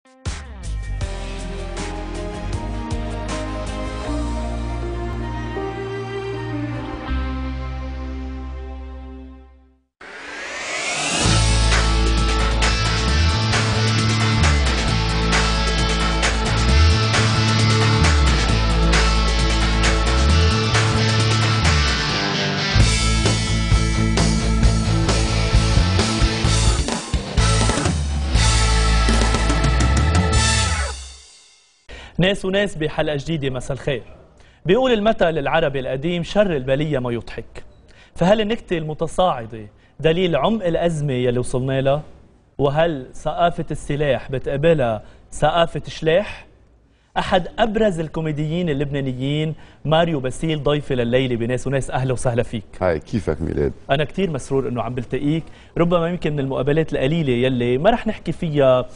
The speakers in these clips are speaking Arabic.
ناس وناس بحلقة جديدة. مساء الخير. بيقول المثل العربي القديم: شر البلية ما يضحك. فهل النكتة المتصاعدة دليل عمق الأزمة يلي وصلنا لها؟ وهل ثقافة السلاح بتقابلها ثقافة شلاح؟ أحد أبرز الكوميديين اللبنانيين ماريو باسيل ضيفي لليلة بناس وناس. أهلا وسهلا فيك. هاي كيفك ميلاد؟ أنا كتير مسرور إنه عم بلتقيك. ربما يمكن من المقابلات القليلة يلي ما رح نحكي فيها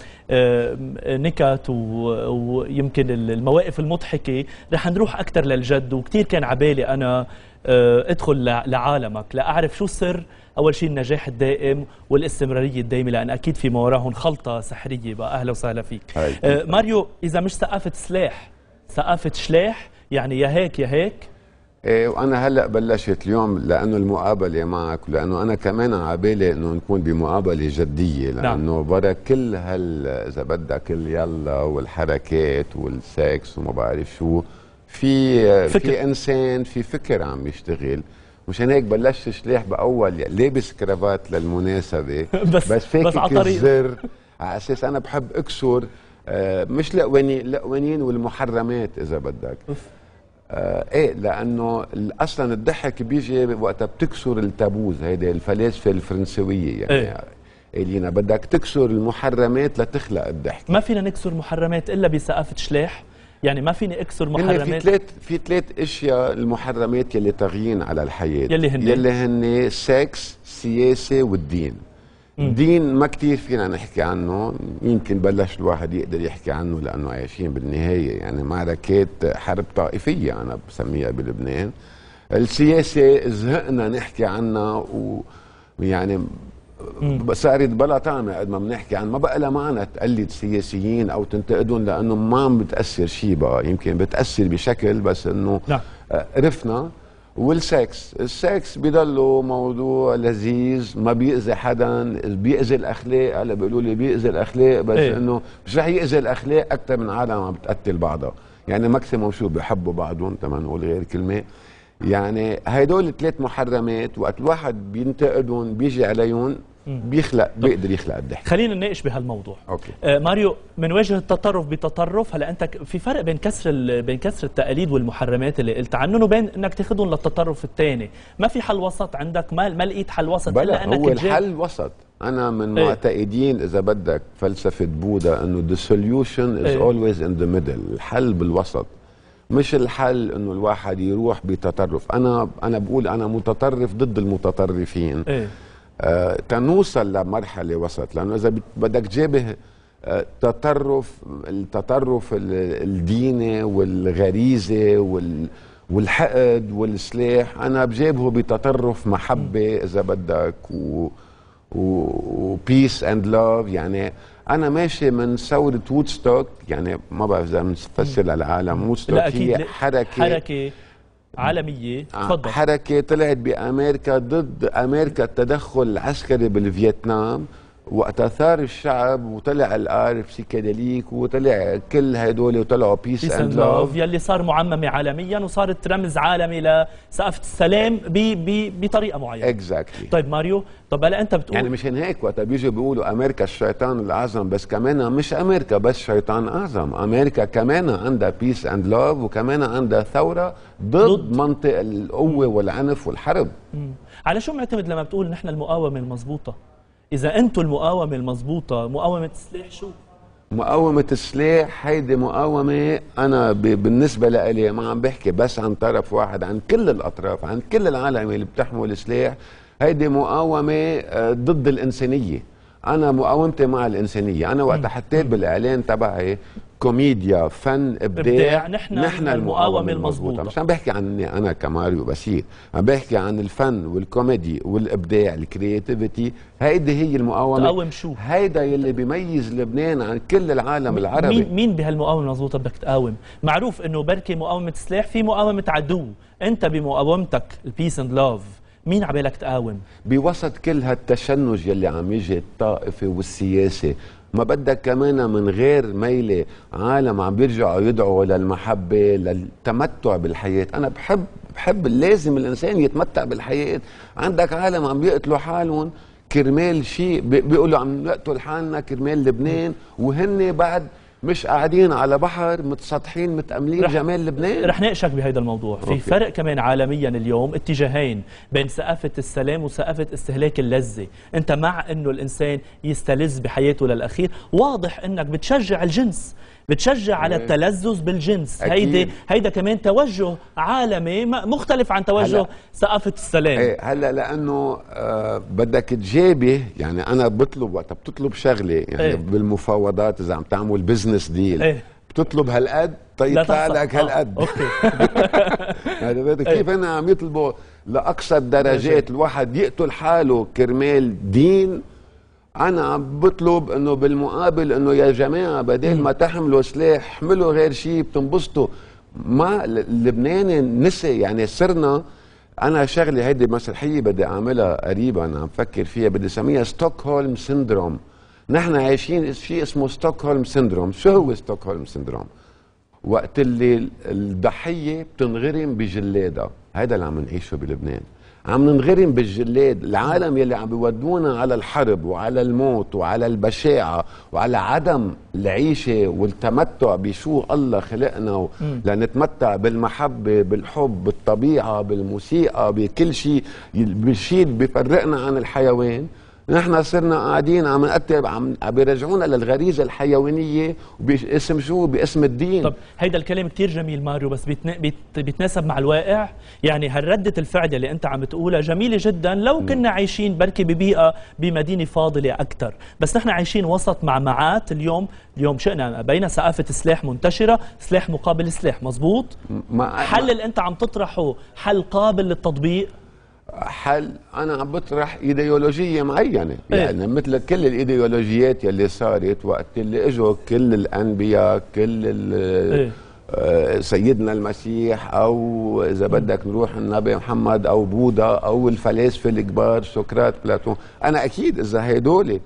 نكت ويمكن المواقف المضحكة، رح نروح أكثر للجد. وكتير كان عبالي أنا ادخل لعالمك لأعرف شو السر. أول شيء النجاح الدائم والاستمرارية الدائمة، لأن أكيد في ما وراهم خلطة سحرية بقى. أهلا وسهلا فيك. ماريو، إذا مش ثقافة سلاح ثقافة شلاح، يعني يا هيك يا هيك. ايه، وانا هلا بلشت اليوم لانه المقابله معك، لانه انا كمان عبالي انه نكون بمقابله جديه، لانه برا كل اذا بدك اليلا والحركات والسكس وما بعرف شو، في انسان في فكر عم يشتغل. مشان هيك بلشت شلاح باول لابس كرافات للمناسبه بس فاكك الزر على اساس انا بحب اكسر مش القوانين والمحرمات اذا بدك. ايه، لانه اصلا الضحك بيجي وقتها بتكسر التابوز. هيدي الفلاسفه الفرنسويه يعني إلينا بدك تكسر المحرمات لتخلق الضحك. ما فينا نكسر محرمات الا بثقافه شلاح، يعني ما فيني اكسر محرمات. في ثلاث اشياء المحرمات يلي طاغيين على الحياه، يلي هن السكس، السياسه والدين. الدين ما كتير فينا نحكي عنه، يمكن بلش الواحد يقدر يحكي عنه لأنه عايشين بالنهاية يعني معركات حرب طائفية أنا بسميها بلبنان. السياسة زهقنا نحكي عنها، ويعني صارت بلا طعمة قد ما بنحكي عنها. ما بقى لها معنى تقلد سياسيين أو تنتقدهم، لأنه ما عم بتأثر شيء بقى. يمكن بتأثر بشكل بس إنه عرفنا. السكس بيضله موضوع لذيذ ما بيأذي حدا، بيأذي الاخلاق. هلا بيقولوا لي بيأذي الاخلاق، بس انه مش رح يأذي الاخلاق اكثر من عالم عم بتقتل بعضها. يعني ماكسيموم شو بيحبوا بعضهم، تما نقول غير كلمه. يعني هدول ثلاث محرمات وقت الواحد بينتقدهم بيجي عليهم بيقدر يخلق الضحك. خلينا نناقش بهالموضوع. اوكي. ماريو، من وجه التطرف بتطرف. هلا انت في فرق بين كسر التقاليد والمحرمات اللي قلت عنهم، وبين انك تاخذهم للتطرف الثاني. ما في حل وسط عندك؟ ما لقيت حل وسط الا انك هو الحل وسط. انا من معتقدين اذا بدك فلسفه بوذا انه the solution is always in the middle. الحل بالوسط، مش الحل انه الواحد يروح بتطرف. انا بقول انا متطرف ضد المتطرفين. تنوصل لمرحله وسط، لانه اذا بدك تجابه التطرف الديني والغريزه والحقد والسلاح، انا بجابه بتطرف محبه اذا بدك وبيس اند لاف. يعني انا ماشي من ثوره وودستوك، يعني ما بعرف اذا بنفسر للعالم. وودستوك هي حركه عالمية. تفضل. حركة طلعت بأمريكا ضد أمريكا التدخل العسكري بالفيتنام، وقت ثار الشعب وطلع الآرف سيكاديليك وطلع كل هدول وطلعوا بيس اند لاف، يلي صار معممة عالميا وصارت رمز عالمي لثقافة السلام بطريقة معينة. اكزاكتلي. طيب ماريو، طب هلا انت بتقول يعني مشان هيك وقت بيجوا بيقولوا امريكا الشيطان الاعظم، بس كمان مش امريكا بس شيطان اعظم، امريكا كمان عندها بيس اند لاف، وكمان عندها ثورة ضد منطق القوة والعنف والحرب. على شو معتمد لما بتقول نحن المقاومة المضبوطة؟ إذا أنتم المقاومة المضبوطة، مقاومة السلاح شو؟ مقاومة السلاح هيدي مقاومة أنا بالنسبة لإلي ما عم بحكي بس عن طرف واحد، عن كل الأطراف، عن كل العالم اللي بتحمل سلاح. هيدي مقاومة ضد الإنسانية. أنا مقاومتي مع الإنسانية. أنا وقت حطيت بالإعلان تبعي كوميديا، فن، ابداع، نحن المقاومه المضبوطه. مش عم بحكي عني انا كماريو بسيط، عم بحكي عن الفن والكوميدي والابداع، الكرياتيفيتي. هيدي هي المقاومه. تقاوم شو؟ هيدا يلي بيميز لبنان عن كل العالم العربي. مين بهالمقاومه المضبوطه بدك تقاوم؟ معروف انه بركي مقاومه سلاح، في مقاومه عدو. انت بمقاومتك البيس اند لاف مين عبالك تقاوم؟ بوسط كل هالتشنج يلي عم يجي الطائفي والسياسي، ما بدك كمان من غير ميلة عالم عم بيرجعوا يدعوا للمحبة، للتمتع بالحياة. أنا بحب لازم الإنسان يتمتع بالحياة. عندك عالم عم بيقتلوا حالهم كرمال شيء، بيقولوا عم نقتل حالنا كرمال لبنان، وهن بعد مش قاعدين على بحر متسطحين متأملين جمال لبنان. رح ناقشك بهذا الموضوع. في فرق كمان عالميا اليوم، اتجاهين بين ثقافة السلام وثقافة استهلاك اللذة. انت مع انه الانسان يستلذ بحياته للأخير، واضح انك بتشجع الجنس، بتشجع على التلذذ بالجنس. هيدا كمان توجه عالمي مختلف عن توجه ثقافة السلام. هلا لانه بدك تجابه. يعني انا بطلب وقت بتطلب شغله، يعني بالمفاوضات اذا عم تعمل بزنس ديل بتطلب هالقد يطلع لك هالقد. اوكي. هذا كيف انا عم يطلبوا لاقصى الدرجات الواحد يقتل حاله كرمال دين. أنا عم بطلب إنه بالمقابل إنه يا جماعة بدل ما تحملوا سلاح احملوا غير شيء بتنبسطوا. ما لبنان نسي يعني صرنا. أنا شغلي هيدي مسرحية بدي أعملها قريبا، عم فكر فيها، بدي أسميها ستوكهولم سيندروم. نحن عايشين شيء اسمه ستوكهولم سيندروم. شو هو ستوكهولم سيندروم؟ وقت اللي الضحية بتنغرم بجلادها. هذا اللي عم نعيشه بلبنان. عم ننغرم بالجلاد. العالم يلي عم بيودونا على الحرب وعلى الموت وعلى البشاعة وعلى عدم العيشة والتمتع بشو الله خلقنا لنتمتع بالمحبة، بالحب، بالطبيعة، بالموسيقى، بكل شيء، بالشيء اللي بيفرقنا عن الحيوان. نحن صرنا قاعدين عم نقتل، عم بيرجعونا للغريزه الحيوانيه باسم شو؟ باسم الدين. طب هيدا الكلام كتير جميل ماريو، بس بيتناسب مع الواقع. يعني هالردة الفعل اللي انت عم تقولها جميله جدا لو كنا عايشين بركي ببيئه بمدينه فاضله اكثر، بس نحن عايشين وسط معمعات. اليوم شئنا بين ثقافه سلاح منتشره، سلاح مقابل سلاح. مزبوط. حل اللي انت عم تطرحه حل قابل للتطبيق؟ حل انا عم بطرح ايديولوجيه معينه. يعني مثل كل الايديولوجيات يلي صارت وقت اللي اجوا كل الانبياء، كل سيدنا المسيح، او اذا بدك نروح النبي محمد او بوذا او الفلاسفه الكبار سقراط، بلاتون. انا اكيد اذا هدول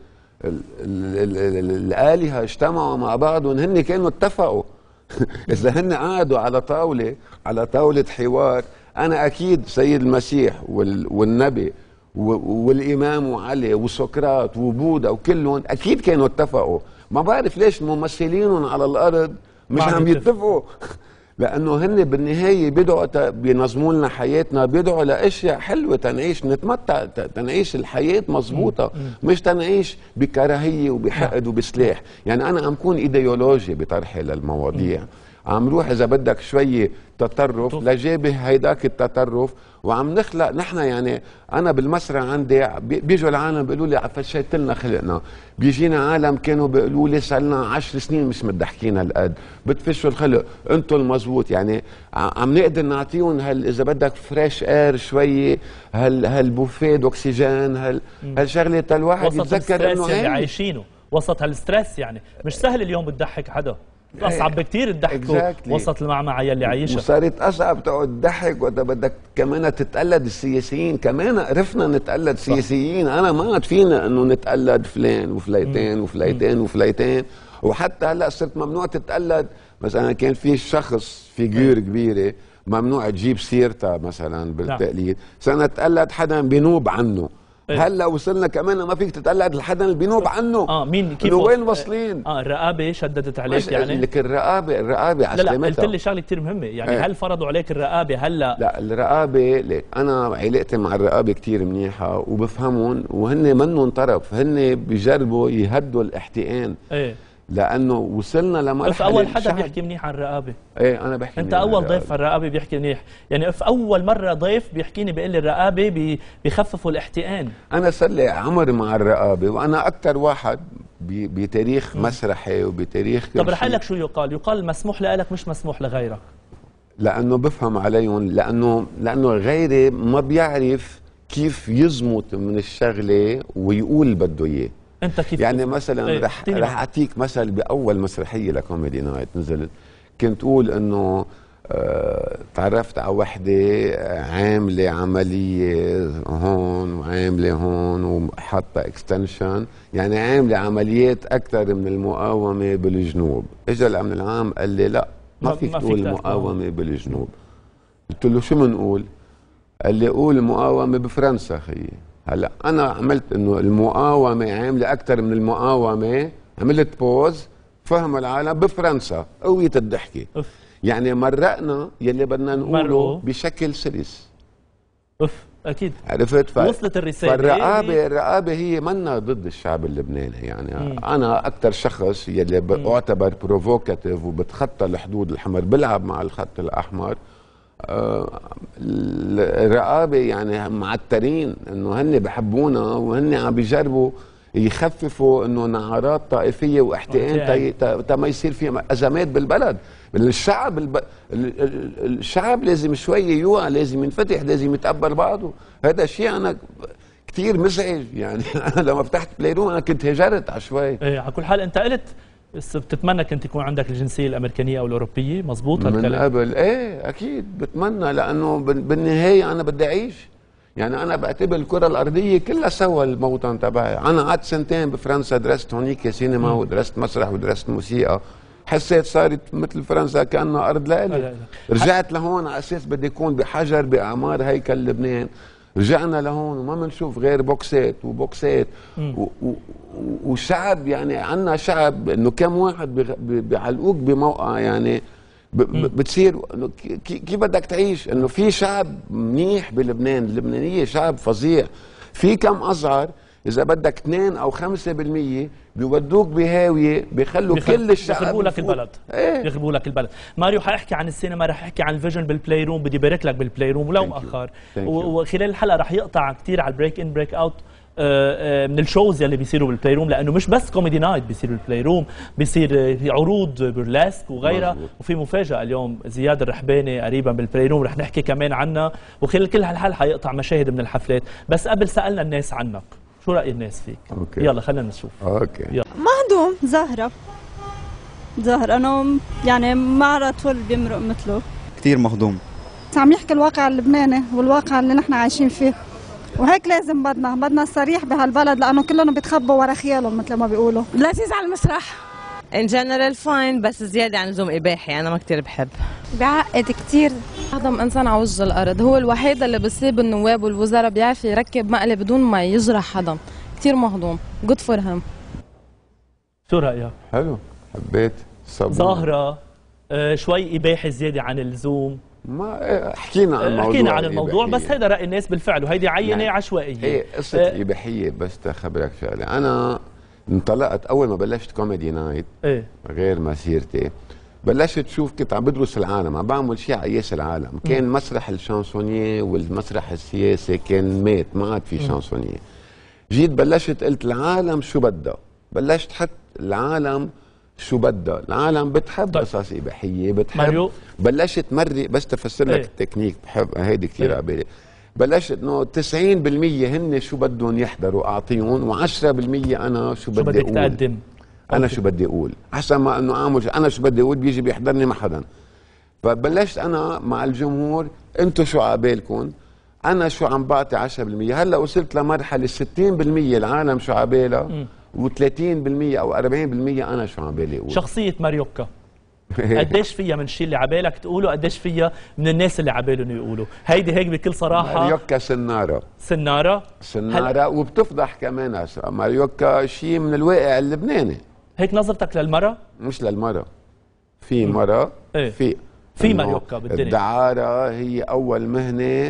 الالهه اجتمعوا مع بعض وهن كانوا اتفقوا اذا هن قعدوا على طاوله حوار، أنا أكيد سيد المسيح والنبي والإمام وعلي وسقراط وبوذا وكلهم أكيد كانوا اتفقوا. ما بعرف ليش ممثلينهم على الأرض مش عم يتفقوا. لأنه هن بالنهاية بيدعوا بينظموا لنا حياتنا، بيدعوا لأشياء حلوة تنعيش نتمتع، تنعيش الحياة مظبوطة، مش تنعيش بكراهية وبحقد وبسلاح. يعني أنا عم كون إيديولوجي بطرحي للمواضيع، عم روح اذا بدك شويه تطرف لجابه هيداك التطرف، وعم نخلق نحن. يعني انا بالمسرح عندي بيجوا العالم بيقولوا لي فشيت لنا خلقنا. بيجينا عالم كانوا بيقولوا لي صار لنا 10 سنين مش متضحكين هالقد، بتفشوا الخلق انتم المزبوط. يعني عم نقدر نعطيهم اذا بدك فريش اير شويه، هالبوفيه اكسجين، هالشغله الواحد يتذكر انه اللي عايشينه وسط هالستريس. يعني مش سهل اليوم تضحك حدا، اصعب بكثير تضحكوا وسط المعمعة يلي عايشها. وصارت اصعب تقعد تضحك وقت بدك كمان تتقلد السياسيين. كمان عرفنا نتقلد سياسيين. انا ما عاد فينا انه نتقلد فلان وفليتين وفليتين وفليتين. وحتى هلا صرت ممنوع تتقلد. مثلا كان في شخص فيجور كبيره ممنوع تجيب سيرتها مثلا بالتقليد. صرنا نتقلد حدا بينوب عنه. هلا وصلنا كمان ما فيك تتقلد الحدا اللي بينوب عنه. مين كيف وين واصلين؟ الرقابه شددت عليك يعني؟ لك الرقابه على لا قلت لي شغله كثير مهمه. يعني هل فرضوا عليك الرقابه هلا؟ لا الرقابه ليك انا علاقتي مع الرقابه كثير منيحه وبفهمهم، وهن منهم طرف، هن بيجربوا يهدوا الاحتقان. لانه وصلنا لمرحله اول حدا بيحكي منيح عن الرقابه. ايه انا بحكي انت اول ضيف على الرقابه بيحكي منيح، يعني في اول مره ضيف بيحكيني بيقول لي الرقابه بيخففوا الاحتقان. انا صار لي عمر مع الرقابه، وانا اكثر واحد بتاريخ مسرحي وبتاريخ طب رح اقول لك شو يقال مسموح لك مش مسموح لغيرك. لانه بفهم عليهم، لانه غيري ما بيعرف كيف يزمط من الشغله ويقول بده اياه. انت كيف يعني مثلا ايه رح اعطيك مثل باول مسرحيه لكوميدي نايت نزلت، كنت اقول انه تعرفت على وحده عامله عمليه هون وعامله هون وحاطه اكستنشن، يعني عامله عمليات اكثر من المقاومه بالجنوب. اجى الامن العام قال لي لا ما فيك تقول المقاومه بالجنوب. قلت له شو بنقول؟ قال لي قول المقاومه بفرنسا خيي. هلا انا عملت انه المقاومه عامله اكثر من المقاومه، عملت بوز فهم العالم بفرنسا قويه الضحكه. يعني مرقنا يلي بدنا نقوله بشكل سلس. اكيد عرفت؟ وصلت الرساله. الرقابه هي منا ضد الشعب اللبناني، يعني انا اكثر شخص يلي اعتبر بروفوكاتيف وبتخطى الحدود الحمر، بلعب مع الخط الاحمر. الرقابه يعني معترين انه هن بحبونا وهن عم بيجربوا يخففوا انه نعرات طائفيه واحتقان تا ما يصير في ازمات بالبلد. الشعب لازم شوي يوعى، لازم ينفتح، لازم يتقبل بعضه. هذا الشيء انا كثير مزعج يعني. انا لما فتحت بلاي روم انا كنت هجرت على شوي. ايه على كل حال انت قلت بتتمنى كنت يكون عندك الجنسيه الامريكانيه او الاوروبيه، مزبوط هالكلام؟ من قبل ايه اكيد بتمنى، لانه بالنهايه انا بدي اعيش. يعني انا بعتبر الكره الارضيه كلها سوا الموطن تبعي. انا قعدت سنتين بفرنسا، درست هونيك سينما ودرست مسرح ودرست موسيقى، حسيت صارت مثل فرنسا كانها ارض لإلي. رجعت لهون على اساس بدي اكون بحجر باعمار هيكل لبنان. رجعنا لهون وما بنشوف غير بوكسات وبوكسات وشعب، يعني عنا شعب انه كم واحد بيعلقوك بموقع، يعني بتصير كيف بدك تعيش؟ انه في شعب منيح بلبنان، اللبنانيه شعب فظيع. في كم ازهر اذا بدك 2 أو 5% بيودوك بهاويه، بيخلوا كل الشعب يخربوا لك البلد. ايه يخربوا لك البلد. ماريو حاحكي عن السينما، رح احكي عن الفيجن بالبلاي روم، بدي بارك لك بالبلاي روم ولو مؤخر. وخلال الحلقه رح يقطع كثير على البريك ان بريك اوت من الشوز يلي بيصيروا بالبلاي روم، لانه مش بس كوميدي نايت بيصير بالبلاي روم، بيصير في عروض بورلاسك وغيرها. وفي مفاجاه اليوم زياد الرحباني قريبا بالبلاي روم رح نحكي كمان عنها، وخلال كل هالحلقه حيقطع مشاهد من الحفلات. بس قبل سالنا الناس عنك، شو راي الناس فيك؟ أوكي. يلا خلينا نشوف. اوكي. يلا. مهضوم زهرة انا يعني ما عرفت طول بيمرق مثله. كثير مهضوم. عم يحكي الواقع اللبناني والواقع اللي نحن عايشين فيه، وهيك لازم بدنا الصريح بهالبلد، لانه كلهم بيتخبوا ورا خيالهم مثل ما بيقولوا. لذيذ على المسرح ان جنرال فاين، بس زياده عن اللزوم اباحي انا ما كثير بحب. بيعقد كثير. أعظم إنسان على وجه الأرض، هو الوحيد اللي بصيب النواب والوزراء بيعرف يركب مقلب بدون ما يجرح حدا. كثير مهضوم. جود فور هيم. شو رأيك؟ حلو، حبيت. ظاهرة شوي إباحي زيادة عن اللزوم. ما حكينا عن الموضوع بس هيدا رأي الناس بالفعل، وهيدي عينة يعني عشوائية. هي قصة إباحية. بس تخبرك شغلة، أنا انطلقت أول ما بلشت كوميدي نايت غير مسيرتي، بلشت شوف كنت عم بدرس العالم، عم بعمل شيء على قياس العالم. كان مسرح الشانسونييه والمسرح السياسي كان مات، ما عاد في شانسونييه. جيت بلشت قلت العالم شو بدها، بلشت حط العالم شو بدها. العالم بتحب قصص اباحيه، بتحب ماريو. بلشت مري بس تفسر لك التكنيك، بحب هيدي كثير على بالي. بلشت انه 90% هن شو بدهم يحضروا اعطيهم، و10% انا شو بدي اقول. تقدم انا شو بدي اقول، احسن ما انه اعمل انا شو بدي اقول بيجي بيحضرني ما حدا. فبلشت انا مع الجمهور، انتم شو عبالكم، انا شو عم بعطي 10%. هلا وصلت لمرحله 60% العالم شو عبالها، و30% او 40% انا شو عم بالي اقول. شخصيه ماريوكا قديش فيها من الشيء اللي عبالك تقوله، قديش فيها من الناس اللي عبالهم يقولوا؟ هيدي هيك بكل صراحه. ماريوكا سناره وبتفضح كمان. ماريوكا شيء من الواقع اللبناني. هيك نظرتك للمرأة؟ مش للمرأة، في مرأة. في ماريوكا بالدنيا. الدعارة هي أول مهنة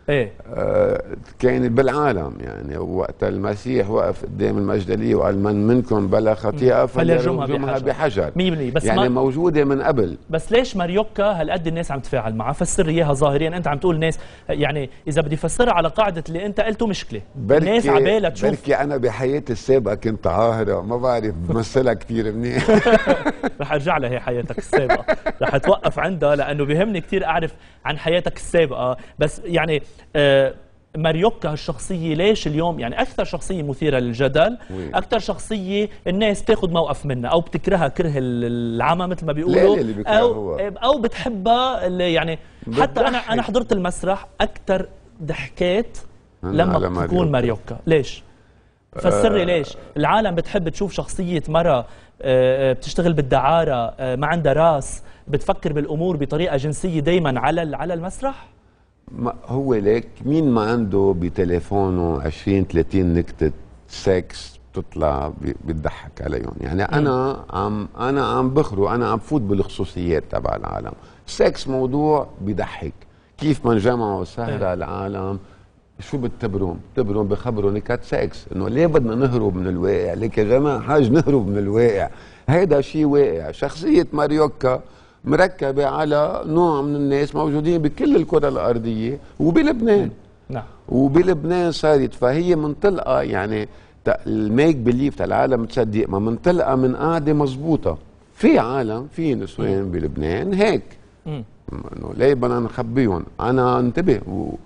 ايه كانت بالعالم، يعني وقت المسيح وقف قدام المجدليه وقال من منكم بلا خطيئه فليرجمها بحجر 100%. بس يعني موجوده من قبل. بس ليش ماريوكا هالقد الناس عم تتفاعل معها؟ فسر اياها ظاهريا، انت عم تقول ناس، يعني اذا بدي افسرها على قاعده اللي انت قلته مشكله، الناس عبالها تشوف. بركي انا بحياتي السابقه كنت عاهره، ما بعرف بمثلها كثير منيح. رح ارجع لها هي حياتك السابقه، رح اتوقف عندها لانه بيهمني كثير اعرف عن حياتك السابقه. بس يعني ماريوكا هالشخصية ليش اليوم يعني أكثر شخصية مثيرة للجدل، أكثر شخصية الناس تاخذ موقف منها أو بتكرهها كره العمى مثل ما بيقولوا، أو بتحبها يعني. حتى أنا حضرت المسرح أكثر ضحكات لما تكون ماريوكا. ليش؟ فسري ليش العالم بتحب تشوف شخصية مرة بتشتغل بالدعارة، ما عندها راس، بتفكر بالأمور بطريقة جنسية دايما على المسرح؟ ما هو ليك مين ما عنده بتليفونه 20-30 نكتة سكس بتطلع بتضحك عليهم. يعني انا عم بخرو، انا عم بفوت بالخصوصيات تبع العالم. سكس موضوع بيضحك، كيف ما انجمعوا سهرة العالم شو بتبرون بخبروا نكت سكس، انه ليه بدنا نهرب من الواقع؟ ليك يا جماعه حاج نهرب من الواقع، هيدا شيء واقع. شخصية ماريوكا مركبة على نوع من الناس موجودين بكل الكرة الأرضية وبلبنان. نعم. وبلبنان صارت، فهي منطلقة يعني الميك بليف تاع العالم تصدق ما منطلقة من قاعدة مزبوطة. في عالم، في نسوان بلبنان هيك، انه ليه بدنا نخبيهم؟ انا انتبه،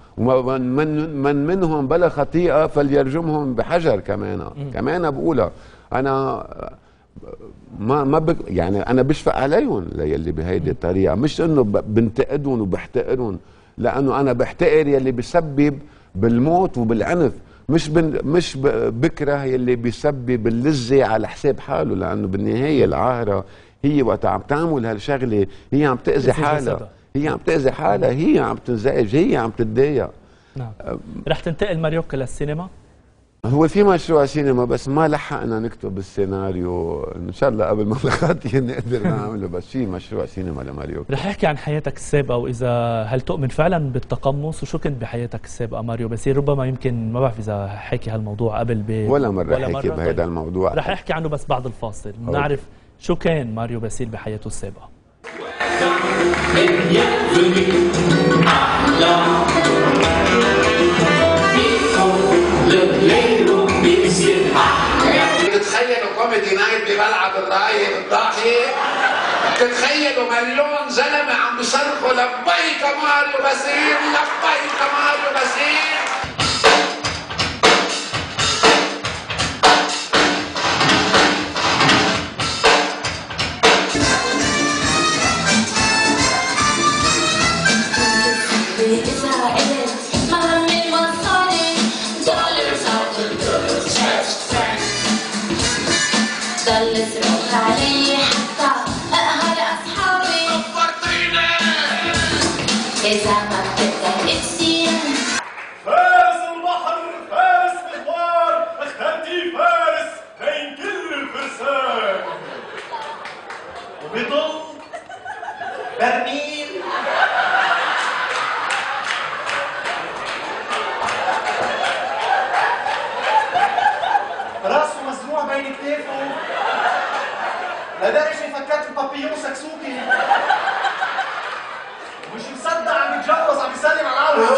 ومن منهم بلا خطيئة فليرجمهم بحجر. كمان بقولها انا ما يعني انا بشفق عليهم للي بهيدي الطريقه، مش انه بنتقدهم وبحتقرهم، لانه انا بحتقر يلي بيسبب بالموت وبالعنف، مش بكره يلي بيسبب اللذه على حساب حاله، لانه بالنهايه العاهره هي وقت عم تعمل هالشغله هي عم تاذي حالها، هي عم تنزعج، هي عم تتضايق. نعم. رح تنتقل ماريوكا للسينما؟ هو في مشروع سينما بس ما لحقنا نكتب السيناريو، ان شاء الله قبل ما نخاطي نقدر نعمله، بس في مشروع سينما لماريوكا. رح احكي عن حياتك السابقه، واذا هل تؤمن فعلا بالتقمص، وشو كنت بحياتك السابقه ماريو باسيل؟ ربما يمكن ما بعرف اذا حكي هالموضوع قبل ولا مره حكي بهذا الموضوع. رح احكي عنه بس بعد الفاصل، نعرف شو كان ماريو باسيل بحياته السابقه. تتخيلوا كوميدي نايت بملعب الراي الضاحي؟ تتخيلوا مليون زلمه عم بيصرخوا لبيك ماريو باسيل، لبيك ماريو باسيل. فارس البحر، فارس مغوار، اخترتي فارس بين كل الفرسان، وبيضل برميل راسه مزروع بين كتافه لدرجة فكرت البابيون سكسوكي، مش مصدق عم يتجوز، عم يسلم على العالم.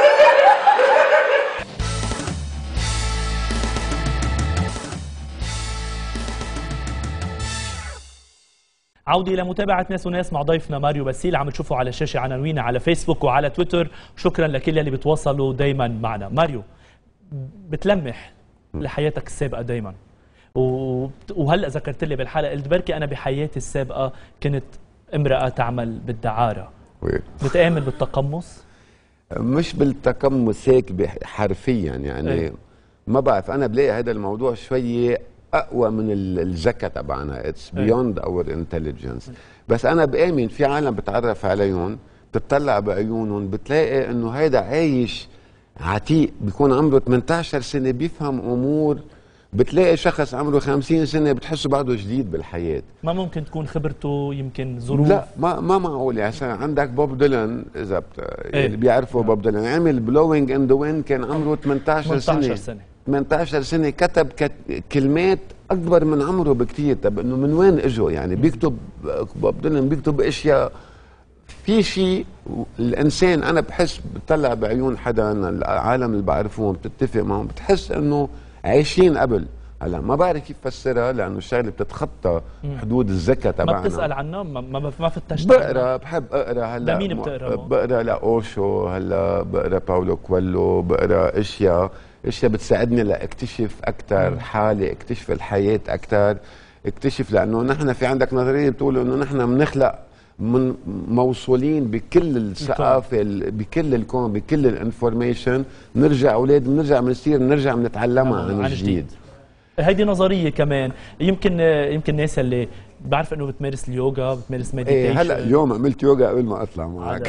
عودة إلى متابعة ناس وناس مع ضيفنا ماريو باسيل، عم تشوفوا على الشاشة عناوينا على فيسبوك وعلى تويتر. شكرا لكل اللي بتواصلوا دايما معنا. ماريو، بتلمح لحياتك السابقة دايما، وهلا ذكرت لي بالحلقة قلت بركي أنا بحياتي السابقة كنت امرأة تعمل بالدعارة. بتآمن بالتقمص؟ مش بالتقمص هيك حرفيا يعني. ما بعرف، انا بلاقي هذا الموضوع شويه اقوى من الذكاء تبعنا، اتس بيوند اور انتليجنس. بس انا بآمن في عالم بتعرف عليهم، بتطلع بعيونهم بتلاقي انه هيدا عايش عتيق، بيكون عمره 18 سنه بيفهم امور بتلاقي شخص عمره 50 سنه بتحسه بعده جديد بالحياه. ما ممكن تكون خبرته يمكن ظروف؟ لا ما معقول. يعني عندك بوب ديلان، اذا اللي بيعرفوا بوب ديلان عمل بلوينج ان ذا ويند كان عمره 18 سنه. 18 سنه كتب كلمات اكبر من عمره بكثير. طب انه من وين اجوا؟ يعني بيكتب بوب ديلان بيكتب اشياء في شيء. الانسان انا بحس بطلع بعيون حدا، العالم اللي بعرفهم بتتفق معهم بتحس انه عايشين قبل. هلا ما بعرف كيف فسرها لانه الشغله بتتخطى حدود الذكاء تبعنا. ما بتسال عنها؟ ما فتشت؟ بقرا، بحب اقرا. هلا لمين بتقرا؟ بقرا لاوشو، هلا بقرا باولو كويلو، بقرا اشياء بتساعدني لاكتشف اكثر حالي، اكتشف الحياه اكثر، اكتشف. لانه نحن في عندك نظريه بتقول انه نحن بنخلق من موصولين بكل الثقافه، بكل الكون، بكل الانفورميشن. نرجع اولاد بنرجع بنتعلمها عن جديد. هيدي نظريه كمان. يمكن الناس اللي بعرف انه بتمارس اليوغا، بتمارس مديتيشن. هلا اليوم عملت يوغا قبل ما اطلع معك.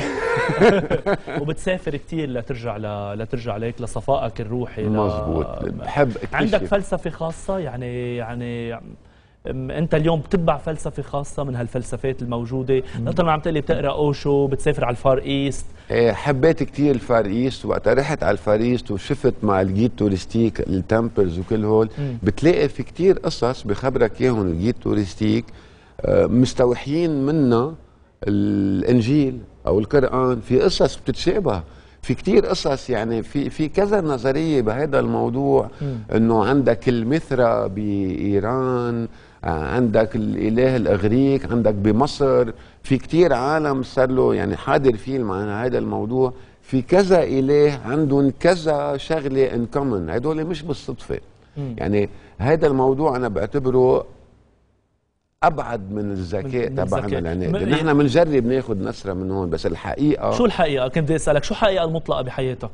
وبتسافر كثير لترجع لهيك لصفائك الروحي. مزبوط. بحب اكتشف. عندك فلسفه خاصه؟ يعني انت اليوم بتتبع فلسفه خاصه من هالفلسفات الموجوده؟ طبعا عم تقلي بتقرا اوشو، بتسافر على الفار ايست. حبيت كثير الفار ايست. وقت رحت على الفار ايست وشفت مع الجيد تورستيك التمبلز وكل هول، بتلاقي في كثير قصص بخبرك اياهم الجيد تورستيك مستوحيين منا الانجيل او القران. في قصص بتتشابه، في كتير قصص. يعني في كذا نظريه بهذا الموضوع. انه عندك المثرى بايران، عندك الاله الاغريق، عندك بمصر. في كتير عالم صار له يعني حاضر فيه معنا هذا الموضوع. في كذا اله عندهم كذا شغله ان كومن، هدول مش بالصدفه. يعني هذا الموضوع انا بعتبره ابعد من الذكاء تبعنا. نحن بنجرب ناخذ نسره من هون، بس الحقيقه شو الحقيقه؟ كنت بدي اسالك شو الحقيقه المطلقه بحياتك؟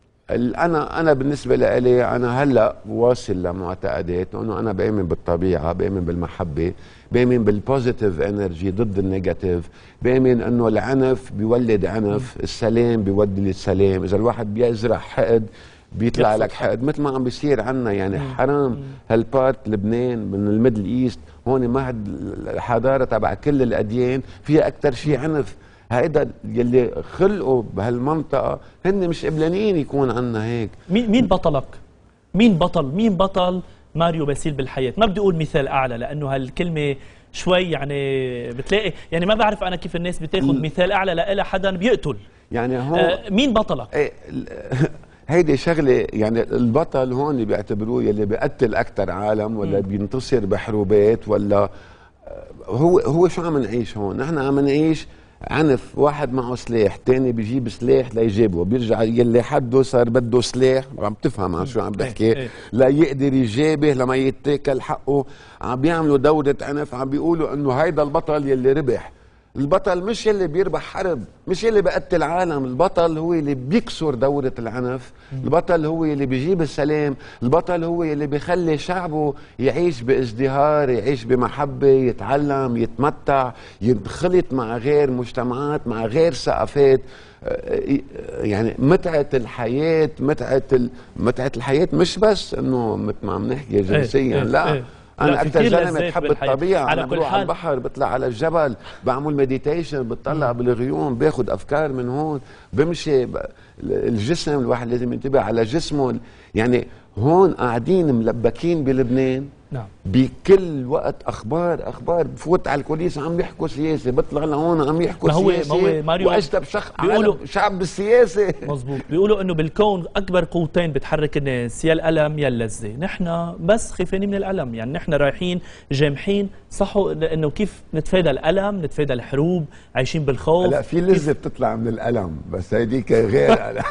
انا بالنسبه لي انا هلا واصل لمعتقدات انه انا بامن بالطبيعه، بامن بالمحبه، بامن بالبوزيتيف انرجي ضد النيجاتيف، بامن انه العنف بيولد عنف، السلام بيولد السلام. اذا الواحد بيزرع حقد بيطلع لك حقد، مثل ما عم بيصير عنا. يعني حرام هالبارت لبنان من الميدل ايست هون مهد الحضاره تبع كل الاديان فيها اكثر شيء عنف. هيدا يلي خلقوا بهالمنطقه هن مش قبلانين يكون عنا هيك. مين بطلك؟ مين بطل ماريو باسيل بالحياه؟ ما بدي اقول مثال اعلى لانه هالكلمه شوي يعني بتلاقي يعني ما بعرف انا كيف الناس بتاخذ مثال اعلى لإلها حدا بيقتل. يعني هو مين بطلك؟ هيدي شغله. يعني البطل هون اللي بيعتبروه يلي بيقتل اكثر عالم ولا بينتصر بحروبات ولا هو شو عم نعيش هون؟ نحن عم نعيش عنف. واحد معه سلاح، تاني بيجيب سلاح ليجيبه، بيرجع يلي حده صار بده سلاح. عم تفهم عن شو عم بحكي؟ لا يقدر يجابه لما يتاكل حقه. عم بيعملوا دورة عنف، عم بيقولوا انه هيدا البطل يلي ربح. البطل مش يلي بيربح حرب، مش يلي بقتل عالم. البطل هو يلي بيكسر دورة العنف. البطل هو يلي بيجيب السلام. البطل هو يلي بيخلي شعبه يعيش بازدهار، يعيش بمحبة، يتعلم، يتمتع، ينخلط مع غير مجتمعات، مع غير ثقافات. يعني متعة الحياة، متعة الحياة مش بس انه مثل ما عم نحكي جنسيا. لا انا اكثر زلمه بحب الطبيعه. انا بروح على البحر، بطلع على الجبل، بعمل مديتيشن، بتطلع بالغيوم، باخذ افكار من هون، بمشي. الجسم الواحد لازم ينتبه على جسمه. يعني هون قاعدين ملبكين بلبنان. نعم. بكل وقت اخبار بفوت على الكوليس عم يحكوا سياسه، بطلع لهون عم يحكوا سياسه. واجتب شعب بالسياسه. مزبوط. بيقولوا انه بالكون اكبر قوتين بتحرك الناس، يا الالم يا اللذه. نحن بس خايفين من الالم. يعني نحن رايحين جامحين صحوا لانه كيف نتفادى الالم، نتفادى الحروب، عايشين بالخوف. لا في لذه بتطلع من الالم، بس هيديك غير الم.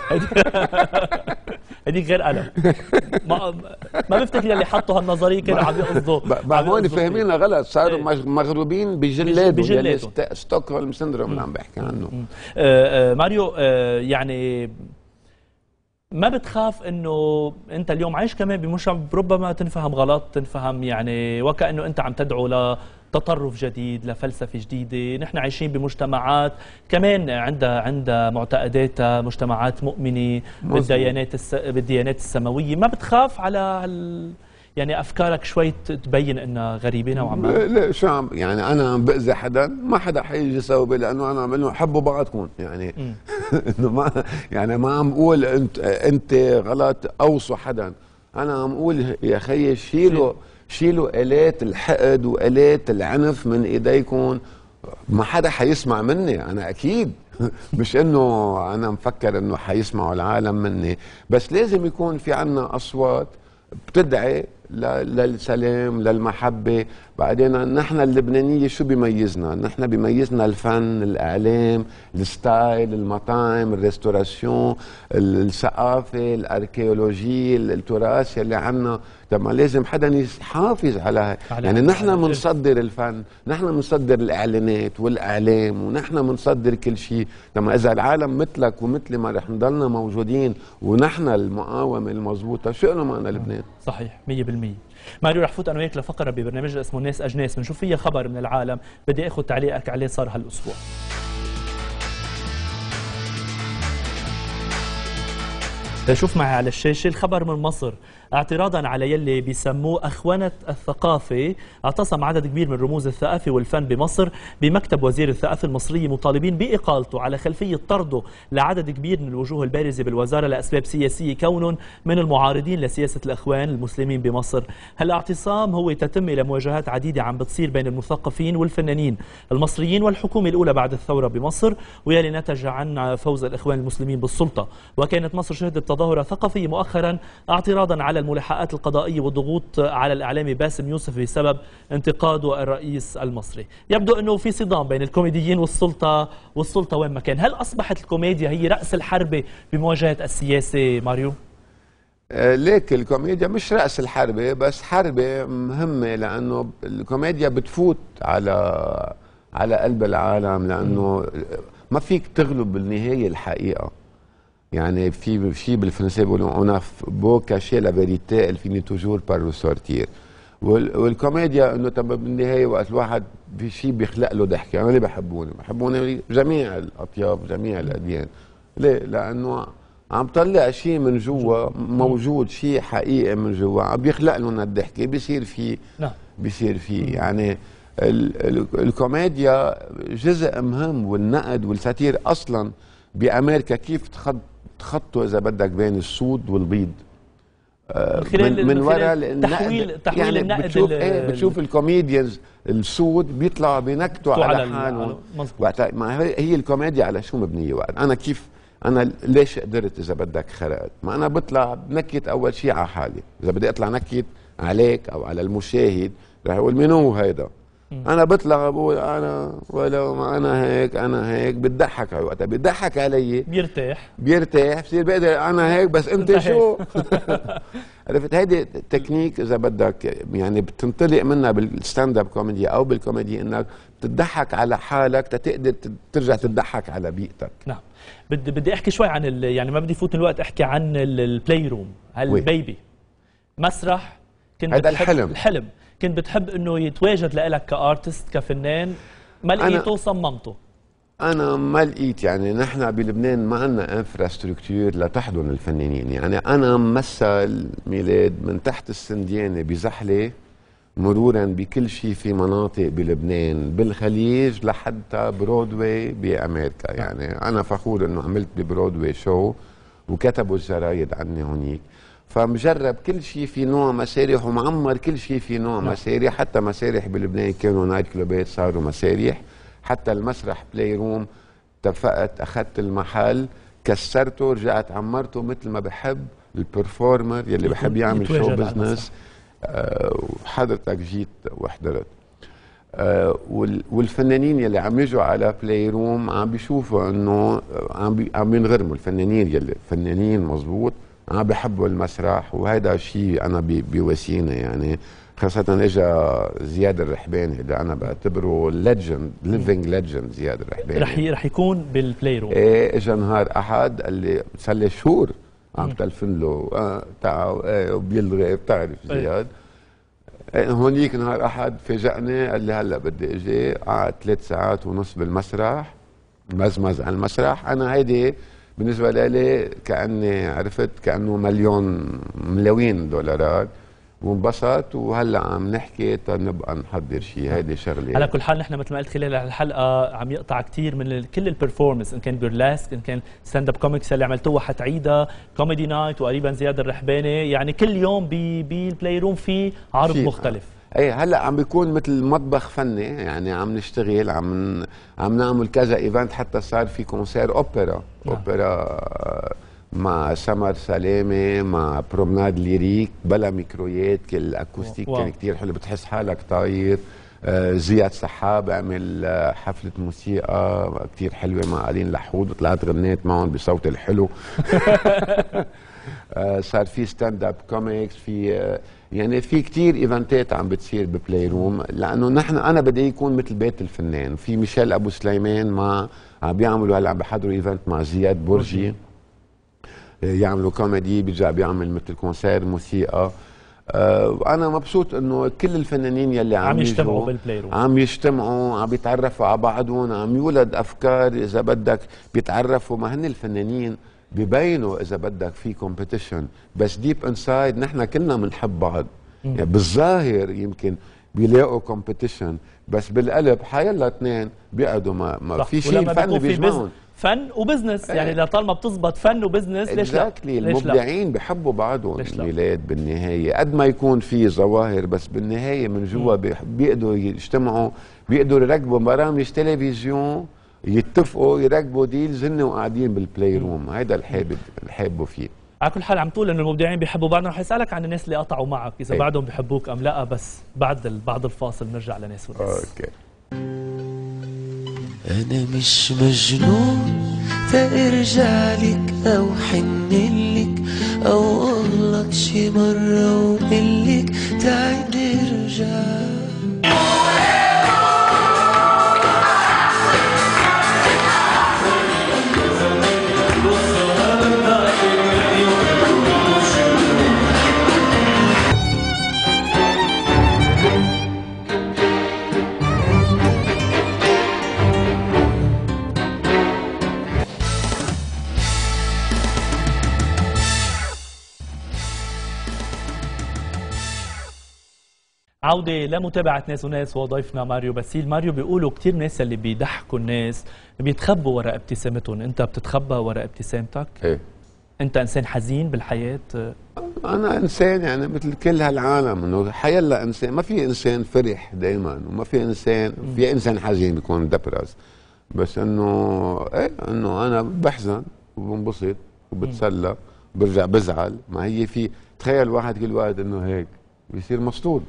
هديك غير ألم. ما بفتكر اللي حطوا هالنظريه كانوا عم يقصدوا. هون فاهمينها غلط، صاروا مغروبين بجلادهم. ستوكهولم سندروم اللي عم بحكي عنه. ماريو، يعني ما بتخاف انه انت اليوم عايش كمان بمجتمع ربما تنفهم غلط، تنفهم يعني وكأنه انت عم تدعو لتطرف جديد، لفلسفه جديده. نحن عايشين بمجتمعات كمان عندها معتقداتها، مجتمعات مؤمنه بالديانات السماويه. ما بتخاف على يعني افكارك شوي تبين انها غريبه نوعا ما؟ لا شو عم يعني انا عم باذي حدا، ما حدا حيجي يساوي لانه انا عم بقول لهم حبوا بعضكم يعني انه ما يعني ما عم بقول انت غلط اوصوا حدا، انا عم اقول يا خيي شيلوا آلات الحقد وآلات العنف من ايديكم، ما حدا حيسمع مني انا اكيد مش انه انا مفكر انه حيسمعوا العالم مني، بس لازم يكون في عنا اصوات بتدعي للسلام للمحبة. بعدين نحن اللبنانية شو بيميزنا؟ نحن بيميزنا الفن، الإعلام، الستايل، المطاعم، الريستوراسيون، الثقافة، الأركيولوجية، التراث يلي عنا. طبعا لازم حدا يحافظ على هاي. يعني نحن بنصدر الفن، نحن بنصدر الإعلانات والإعلام، ونحن بنصدر كل شيء. طبعا إذا العالم مثلك ومثلي ما رح نضلنا موجودين ونحن المقاومة المضبوطة، شو له معنى لبنان؟ صحيح 100%. ماريو رح فوت انا وياك لفقره ببرنامج اسمه ناس اجناس، بنشوف فيها خبر من العالم بدي اخذ تعليقك عليه صار هالاسبوع. شوف معي على الشاشة الخبر من مصر. اعتراضا على يلي بيسموه أخونة الثقافة، اعتصم عدد كبير من رموز الثقافة والفن بمصر بمكتب وزير الثقافة المصري مطالبين بإقالته على خلفية طرده لعدد كبير من الوجوه البارزة بالوزارة لأسباب سياسية، كون من المعارضين لسياسة الإخوان المسلمين بمصر. هالاعتصام هو تتم إلى مواجهات عديدة عم بتصير بين المثقفين والفنانين المصريين والحكومة الأولى بعد الثورة بمصر، ويلي نتج عن فوز الإخوان المسلمين بالسلطة. وكانت مصر شهدت تظاهرة ثقافية مؤخرا اعتراضا على الملاحقات القضائية والضغوط على الإعلامي باسم يوسف بسبب انتقاده الرئيس المصري. يبدو أنه في صدام بين الكوميديين والسلطة وين ما كان. هل أصبحت الكوميديا هي رأس الحربة بمواجهة السياسة ماريو؟ ليك الكوميديا مش رأس الحربة، بس حربة مهمة، لأنه الكوميديا بتفوت على قلب العالم، لأنه ما فيك تغلب بالنهاية الحقيقة. يعني في شيء بالفرنسي بيقولوا اون بو كاشي لا فيريتي elle finit toujours par ressortir. والكوميديا انه طب بالنهايه وقت الواحد في شيء بيخلق له ضحكه. انا اللي بحبوني جميع الاطياف جميع الاديان. ليه؟ لانه عم طلع شيء من جوا موجود، شيء حقيقي من جوا عم بيخلق لنا الضحكه، بيصير فيه يعني الكوميديا جزء مهم، والنقد والساتير اصلا بامريكا كيف تخطوا اذا بدك بين السود والبيض من وراء تحويل يعني النقد. بتشوف الكوميديانز السود بيطلعوا بينكتوا على حالهم. ما هي الكوميديا على شو مبنيه؟ وقت انا ليش قدرت اذا بدك خرقت؟ ما انا بطلع بنكت اول شيء على حالي. اذا بدي اطلع نكت عليك او على المشاهد رح يقول مين هو هيدا؟ انا بطلع بقول انا ولو ما انا هيك بتضحك على وقتها، بتضحك علي بيرتاح بصير بقدر انا هيك بس انت شو عرفت؟ هيدي تكنيك اذا بدك يعني بتنطلق منها بالستاند اب كوميدي او بالكوميدي، انك تضحك على حالك تقدر ترجع تضحك على بيئتك. نعم. بدي احكي شوي عن يعني ما بدي فوت الوقت احكي عن البلاي روم، هالبيبي مسرح. هذا الحلم كنت بتحب انه يتواجد لك كارتست كفنان، ما لقيته صممته؟ انا ما لقيت. يعني نحن بلبنان ما عندنا انفراستركتور لتحضن الفنانين. يعني انا ممثل ميلاد من تحت السنديانه بزحله مرورا بكل شيء في مناطق بلبنان بالخليج لحتى برودواي بامريكا. يعني انا فخور انه عملت ببرودواي شو وكتبوا الجرايد عني هونيك. فمجرب كل شيء في نوع مسارح ومعمر كل شيء في نوع مسارح. حتى مسارح بلبنان كانوا نايت كلوبات صاروا مسارح. حتى المسرح بلاي روم اتفقت اخذت المحل كسرته رجعت عمرته مثل ما بحب البرفورمر يلي بحب يعمل شو بزنس. وحضرتك جيت وحضرت. والفنانين يلي عم يجوا على بلاي روم عم بيشوفوا انه عم ينغرموا. الفنانين يلي فنانين مزبوط عم بحبوا المسرح، وهذا شيء انا بيواسينا. يعني خاصة اجا زياد الرحباني اللي انا بعتبره ليجند، ليفينج ليجند. زياد الرحباني رح يكون بالبلاي روم. اجا نهار احد اللي صار لي شهور عم تلفن له تعال وبيلغي. بتعرف زياد هونيك نهار احد فاجأني قال لي هلا بدي اجي. قعد 3 ساعات ونص بالمسرح مزمز على المسرح. انا هيدي بالنسبة لي كأني عرفت كأنه مليون $1,000,000. وانبسط، وهلا عم نحكي نبقى نحضر شيء. هيدي شغله. على كل حال نحن مثل ما قلت خلال الحلقه عم يقطع كثير من كل البرفورمنس، ان كان بيرلاسك، ان كان ستاند اب كوميكس اللي عملتوها حتعيدها، كوميدي نايت، وقريبا زياد الرحباني، يعني كل يوم بالبلاي روم في عرض مختلف. ايه هلا عم بيكون مثل مطبخ فني، يعني عم نشتغل، عم نعمل كذا ايفنت، حتى صار في كونسير اوبرا. اوبرا مع سمر سلامه، مع برومناد ليريك بلا ميكرويات، كل اكوستيك كان كثير حلو، بتحس حالك طاير. زياد سحاب عمل حفله موسيقى كثير حلوه مع ألين لحود، وطلعت غنيت معهم بصوت الحلو. صار في ستاند اب كوميكس، في يعني في كتير ايفنتات عم بتصير ببلاي روم، لانه انا بدي يكون مثل بيت الفنان. في ميشيل ابو سليمان عم بيعملوا هلا، عم بيحضروا ايفنت مع زياد برجي، يعملوا كوميدي، بيرجع بيعمل مثل كونسير موسيقى. انا مبسوط انه كل الفنانين يلي عم يجتمعوا بالبلاي روم، عم يجتمعوا، عم بيتعرفوا على بعضهم، عم يولد افكار، اذا بدك بيتعرفوا. ما هن الفنانين ببينوا اذا بدك في كومبيتيشن، بس ديب انسايد نحن كلنا بنحب بعض. يعني بالظاهر يمكن بيلاقوا كومبيتيشن، بس بالقلب حيلا اثنين بيقعدوا ما في شيء فن بيجمعهم. فن وبزنس، يعني لطالما بتزبط فن وبزنس ليش لا؟ المبدعين بحبوا بعضهم الميلاد بالنهايه، قد ما يكون في ظواهر، بس بالنهايه من جوا بيقدروا يجتمعوا، بيقدروا يركبوا برامج تلفزيون، يتفقوا يركبوا ديلز هن وقاعدين بالبلاي روم. هيدا الحابه فيه. على كل حال عم تقول انه المبدعين بيحبوا بعض، رح اسالك عن الناس اللي قطعوا معك اذا بعدهم بيحبوك ام لا، بس بعد الفاصل نرجع لناس وناس. اوكي. أنا مش مجنون فارجع لك أو حنلك أو أغلط شي مرة وقلك تعد ارجع. عودة لمتابعة ناس وناس وضيفنا ماريو باسيل. ماريو، بيقولوا كتير ناس اللي بيضحكوا الناس بيتخبوا وراء ابتسامتهم، انت بتتخبى وراء ابتسامتك؟ ايه. انت انسان حزين بالحياة؟ انا انسان يعني مثل كل هالعالم، انه حيلا انسان، ما في انسان فرح دائما، وما في انسان حزين بيكون دبرس، بس انه ايه انه انا بحزن وبنبسط وبتسلى وبرجع بزعل. ما هي في تخيل واحد كل وقت انه هيك بيصير مسطول.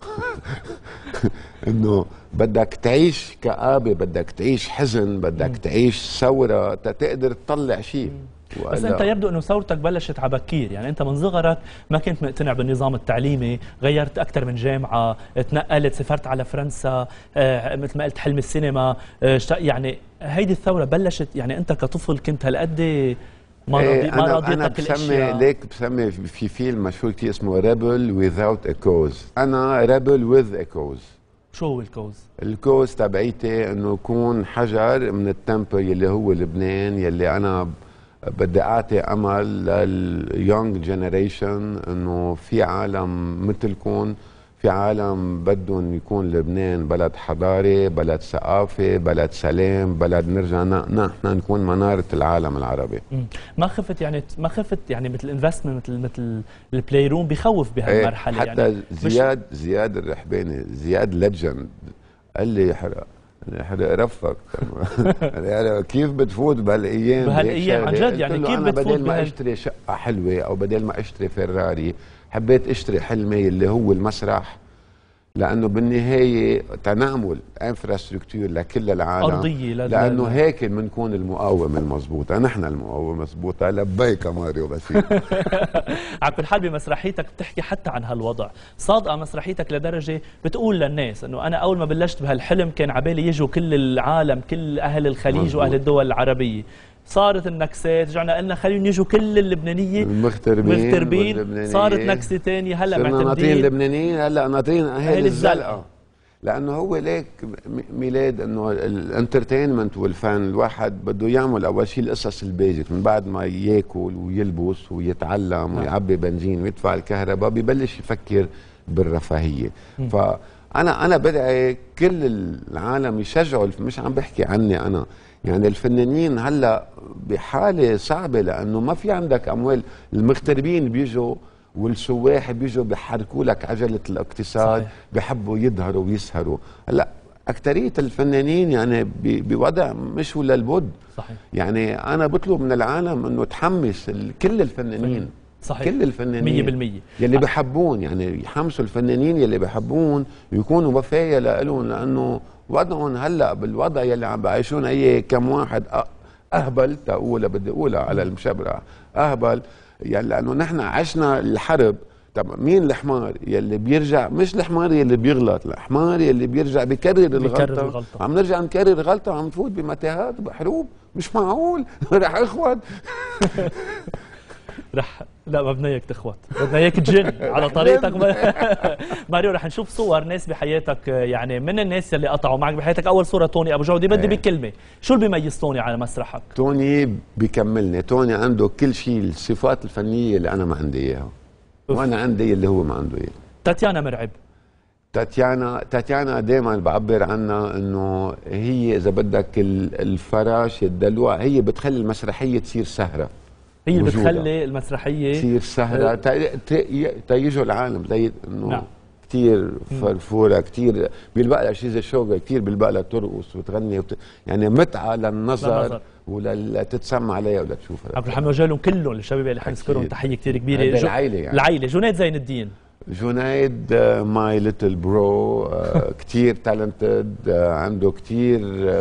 انه بدك تعيش كآبة، بدك تعيش حزن، بدك تعيش ثورة تقدر تطلع شيء. بس انت يبدو انه ثورتك بلشت على بكير، يعني انت من صغرك ما كنت مقتنع بالنظام التعليمي، غيرت اكثر من جامعة، تنقلت، سافرت على فرنسا، مثل ما قلت حلم السينما، يعني هيدي الثورة بلشت، يعني انت كطفل كنت هالقد ما راضيتك الاشياء. ليك بسمي في فيلم مشهور كثير اسمه Rebel Without a Cause. انا Rebel with a Cause. شو هو الكوز؟ الكوز تبعيتي انه يكون حجر من التمبل يلي هو لبنان، يلي انا بدي اعطي امل لليونج جنريشن انه في عالم مثلكم، في عالم بدهم يكون لبنان بلد حضاري، بلد ثقافه، بلد سلام، بلد نرجع نحن نكون مناره العالم العربي. ما خفت يعني مثل انفستمنت مثل البلاي روم بيخوف بهالمرحله؟ حتى يعني زياد الرحباني، زياد ليجند، قال لي يحرق رفك. يعني كيف بتفوت بهالايام عن جد؟ يعني كيف بتفوت؟ بدل ما اشتري شقه حلوه او بدل ما اشتري فيراري، حبيت اشتري حلمي اللي هو المسرح، لانه بالنهايه تنعمل انفراستركتور لكل العالم ارضيه، لانه هيك بنكون المقاومه المضبوطه، نحن المقاومه المضبوطه. لبيك ماريو باسيل. على كل حال بمسرحيتك بتحكي حتى عن هالوضع، صادقه مسرحيتك لدرجه بتقول للناس انه انا اول ما بلشت بهالحلم كان عبالي يجوا كل العالم، كل اهل الخليج مزبوط. واهل الدول العربية. صارت النكسات، رجعنا قلنا خليهم يجوا كل اللبنانيه مغتربين، صارت نكسه ثانيه، هلا معتمدين ناطرين اللبنانيين، هلا ناطرين اهل الزلقه. لانه هو ليك ميلاد انه الانترتينمنت والفن الواحد بده يعمل اول شيء القصص البيزك، من بعد ما ياكل ويلبس ويتعلم ويعبي بنزين ويدفع الكهرباء ببلش يفكر بالرفاهيه. فانا بدعي كل العالم يشجعوا، مش عم بحكي عني انا، يعني الفنانين هلا بحاله صعبه لانه ما في عندك اموال، المغتربين بيجوا والسواح بيجوا بيحركوا لك عجله الاقتصاد. صحيح. بيحبوا يظهروا ويسهروا. هلا اكثريه الفنانين يعني بوضع مش ولا البد. صحيح. يعني انا بطلب من العالم انه تحمس كل الفنانين. صحيح. كل الفنانين 100% يلي بيحبون، يعني يحمسوا الفنانين يلي بيحبون يكونوا وفاية لهم، لانه وضعهم هلا بالوضع يلي عم بعيشون اي كم واحد اهبل تقولها، بدي اقولها على المشبرة اهبل، يعني لانه نحن عشنا الحرب. طب مين الحمار يلي بيرجع؟ مش الحمار يلي بيغلط، الحمار يلي بيرجع بيكرر الغلطة. عم نرجع نكرر غلطة وعم نفوت بمتاهات وبحروب، مش معقول. رح اخوض لا ما بدنا اياك تخوت، بدنا اياك تجن على طريقتك. ماريو رح نشوف صور ناس بحياتك، يعني من الناس اللي قطعوا معك بحياتك. اول صورة توني ابو جودي، بدي بكلمة شو اللي بيميز توني على مسرحك؟ توني بيكملني، توني عنده كل شيء، الصفات الفنية اللي انا ما عندي اياها، وانا عندي اللي هو ما عنده اياه. تاتيانا مرعب، تاتيانا دائما بعبر عنها انه هي اذا بدك الفراش الدلوع، هي بتخلي المسرحية تصير سهرة، هي اللي بتخلي المسرحية تصير سهرة تيجوا العالم زي انه نعم. كثير فرفورة، كثير بيلبق لها شيء زي الشوقة، كثير بيلبق لها ترقص وتغني يعني متعة للنظر ولا تتسمع عليها ولا تشوفها. عبد الرحمن وجه لهم كلهم الشباب اللي حنذكرهم تحية كثير كبيرة. العائلة يعني. العائلة. جنيد زين الدين، جنيد ماي ليتل برو، كثير تالنتد، عنده كثير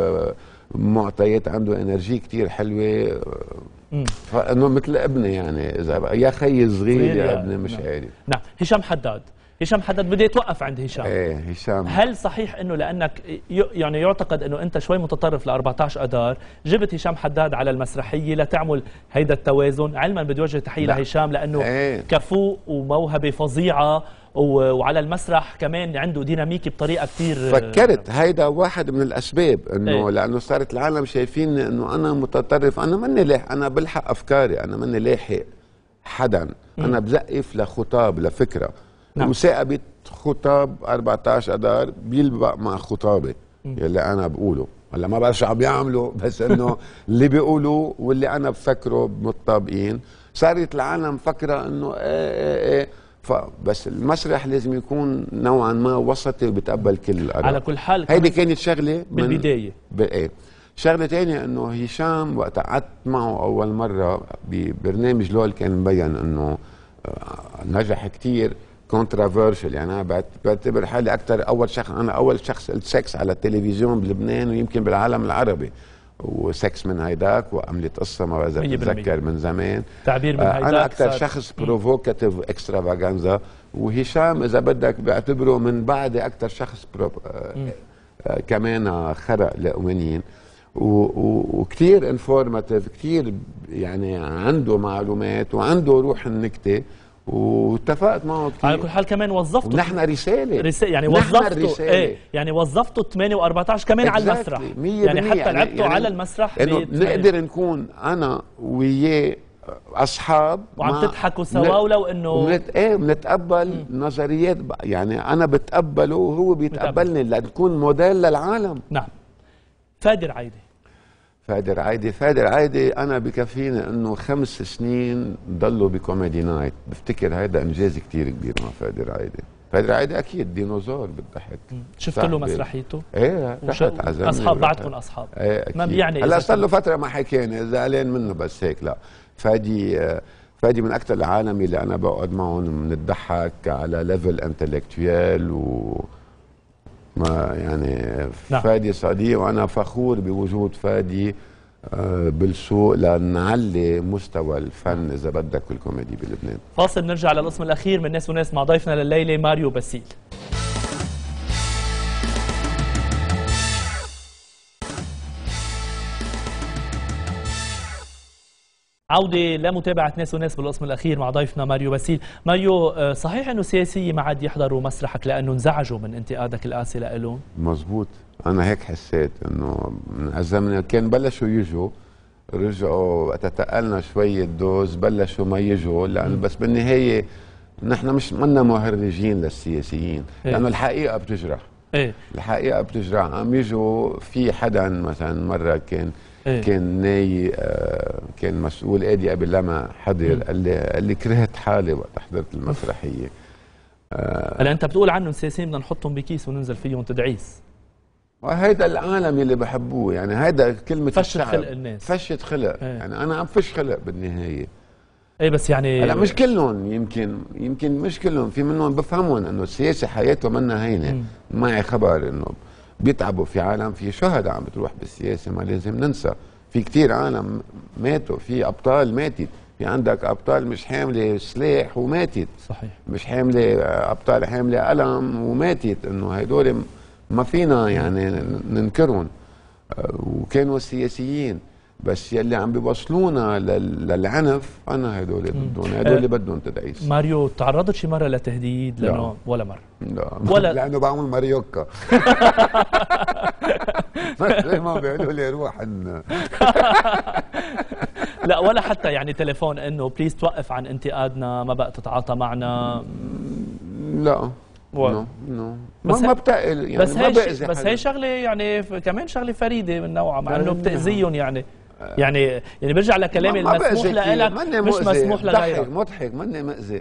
معطيات، عنده انرجي كثير حلوة، فانه مثل ابني، يعني اذا يا خي صغير يا ابني مش عارف. نعم. هشام حداد، هشام حداد بدي اتوقف عند هشام. ايه هشام، هل صحيح انه لانك يعني يعتقد انه انت شوي متطرف ل 14 اذار جبت هشام حداد على المسرحيه لتعمل هيدا التوازن؟ علما بدي وجه تحيه لهشام لانه كفوء وموهبه فظيعه وعلى المسرح كمان عنده ديناميكي بطريقه كثير. فكرت هيدا واحد من الاسباب انه لانه صارت العالم شايفين انه انا متطرف، انا ماني لاحق، انا بلحق افكاري، انا ماني لاحق حدا، انا بزقف لخطاب لفكره. نعم. وثاقبت خطاب 14 اذار بيلبق مع خطابي يلي انا بقوله. هلا ما بعرف شو عم يعملوا، بس انه اللي بيقولوا واللي انا بفكره متطابقين. صارت العالم فكره انه ايه فبس المسرح لازم يكون نوعا ما وسطي وبيتقبل كل الاراء. على كل حال هيدي كانت شغله بالبدايه. ايه شغله ثانيه انه هشام وقت قعدت معه اول مره ببرنامج لول كان مبين انه نجح كثير كونترافيرشل. يعني انا بعتبر حالي اكثر اول شخص قلت سكس على التلفزيون بلبنان ويمكن بالعالم العربي، وسكس من هيداك وعملت قصه ما بعرف بتذكر من زمان، تعبير من هيداك. انا اكثر شخص بروفوكاتيف اكسترافاغانزا، وهشام اذا بدك بعتبره من بعدي اكثر شخص كمان خرق لقوانين وكثير انفورماتيف، كثير يعني عنده معلومات وعنده روح النكته، واتفقت معه كثير. على كل حال كمان وظفته، ونحن رساله يعني وظفته ايه يعني وظفته 8 و14 كمان على المسرح، يعني حتى لعبته يعني على المسرح انه نقدر نكون انا وياه اصحاب وعم تضحكوا سوا، ولو انه بنتقبل نظريات، يعني انا بتقبله وهو بيتقبلني لنكون موديل للعالم. نعم. فادي رعايدة، فادي رعايدة أنا بكفيني إنه 5 سنين ضلوا بكوميدي نايت، بفتكر هيدا إنجاز كتير كبير مع فادي رعايدة. فادي رعايدة أكيد ديناصور بالضحك. شفت له مسرحيته؟ إيه رحت عزمني. أصحاب بعدكم أصحاب. إيه أكيد. ما يعني هلا صار له فترة ما حكيني، زعلان منه بس هيك. لا فادي من أكثر العالم اللي أنا بقعد معهم بنضحك على ليفل انتلكتويال ما يعني. نعم. فادي صديق وانا فخور بوجود فادي بالسوق لنعلي مستوى الفن اذا بدك والكوميدي بلبنان. فاصل نرجع للقسم الاخير من ناس وناس مع ضيفنا لليله ماريو باسيل. عودة لمتابعة ناس وناس بالقسم الأخير مع ضيفنا ماريو باسيل. ماريو، صحيح أنه السياسية ما عاد يحضروا مسرحك لأنه انزعجوا من انتقادك القاسي لهم؟ مزبوط، أنا هيك حسيت إنه من الزمن كان بلشوا يجوا، رجعوا وقت تقلنا شوية دوز بلشوا ما يجوا، لأنه بس بالنهاية نحن مش منا مهرجين للسياسيين، لأنه الحقيقة بتجرح. الحقيقة بتجرح. عم يجوا في حدا مثلا مرة كان ناي كان مسؤول ادي ابي لما حضر، قال لي كرهت حالي وقت حضرت المسرحيه. هلا انت بتقول عنهم السياسيين بدنا نحطهم بكيس وننزل فيهم تدعيس. وهيدا العالم اللي بحبوه، يعني هيدا كلمه فشت خلق الناس، فشت خلق. يعني انا عم فش خلق بالنهايه. ايه بس يعني هلا مش كلهم، يمكن مش كلهم، في منهم بفهمون انه السياسه حياته منا هينه. معي خبر انه بيتعبوا، في عالم، في شهداء عم بتروح بالسياسه، ما لازم ننسى. في كتير عالم ماتوا، في ابطال ماتت، في عندك ابطال مش حامله سلاح وماتت. صحيح. مش حامله ابطال حامله قلم وماتت، انه هدول ما فينا يعني ننكرهم. وكانوا سياسيين، بس يلي عم بيوصلونا للعنف انا هدول بدهم، هدول بدهم تدعيس. ماريو، تعرضت شي مره لتهديد؟ لانه ولا مره؟ لا ولا لانه بعمل ماريوكا. زي ما بيقولوا لي روح لا، ولا حتى يعني تليفون انه بليز توقف عن انتقادنا، ما بقى تتعاطى معنا؟ لا نو ما بتقل يعني، بس هي شغله يعني كمان شغله فريده من نوعها، مع انه بتاذيهم يعني برجع لكلامي المسموح لك مش مسموح لغيرك. مضحك ماني مأذي.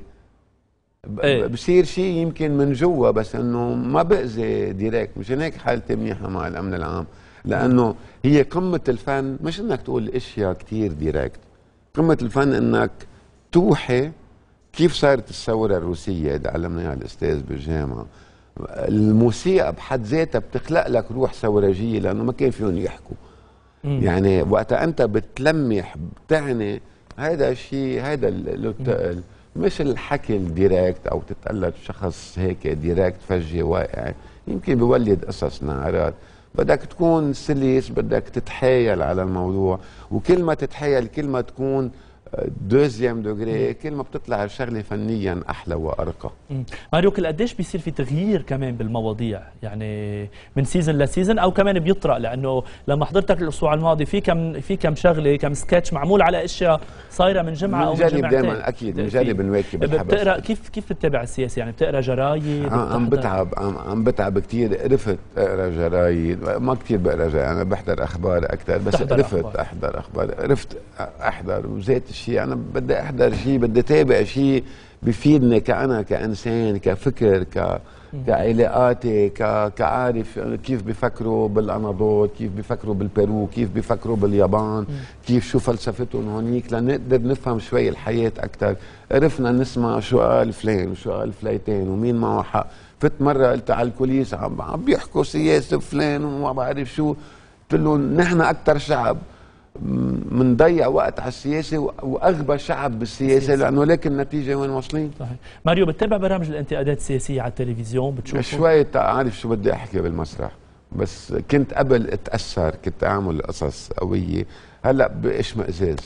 بصير شيء يمكن من جوا، بس انه ما بأذي ديريكت. مشان هيك حالتي منيحه مع الامن العام، لانه هي قمه الفن مش انك تقول اشياء كثير ديريكت. قمه الفن انك توحي كيف صارت الثوره الروسيه اللي علمنا اياها الاستاذ بالجامعه. الموسيقى بحد ذاتها بتخلق لك روح ثورجيه، لانه ما كان فيهم يحكوا. يعني وقتها انت بتلمح بتعني هذا الشيء، هذا التقل، مش الحكي الديريكت او تتقلد شخص هيك ديريكت فجأة واقع، يمكن بيولد قصص نعرات. بدك تكون سلس، بدك تتحايل على الموضوع، وكل ما تتحايل كل ما تكون دوزيام دوغري، كل ما بتطلع الشغله فنيا احلى وارقى. ماريو، كل قديش بيصير في تغيير كمان بالمواضيع، يعني من سيزن لسيزن، او كمان بيطرق؟ لانه لما حضرتك الاسبوع الماضي في كم شغله، كم سكتش معمول على اشياء صايره من جمعه او من جمعتين. دائما اكيد بنجرب نواكب الحبس. بتقرا كيف بتتابع السياسه؟ يعني بتقرا جرايد؟ عم بتعب كثير. عرفت اقرا جرايد، ما كثير بقرا جرايد، انا بحضر اخبار اكثر، بس عرفت احضر اخبار، عرفت احضر وزيت شيء. انا بدي احضر شيء، بدي اتابع شيء بفيدني كأنا كإنسان، كفكر، كعلاقاتي، كعارف كيف بيفكروا بالأناضول، كيف بيفكروا بالبيرو، كيف بيفكروا باليابان، كيف شو فلسفتهم هونيك، لنقدر نفهم شوي الحياة أكثر. عرفنا نسمع شو قال فلان وشو قال فليتين ومين معه حق. فت مرة قلت على الكوليس عم بيحكوا سياسة فلان وما بعرف شو، قلت لهم نحن أكثر شعب منضيع وقت على السياسه، واغبى شعب بالسياسه، لانه لكن النتيجه وين واصلين. صحيح. ماريو، بتتابع برامج الانتقادات السياسيه على التلفزيون؟ بتشوف شوي اعرف شو بدي احكي بالمسرح، بس كنت قبل اتاثر، كنت اعمل قصص قويه. هلا باشمئزاز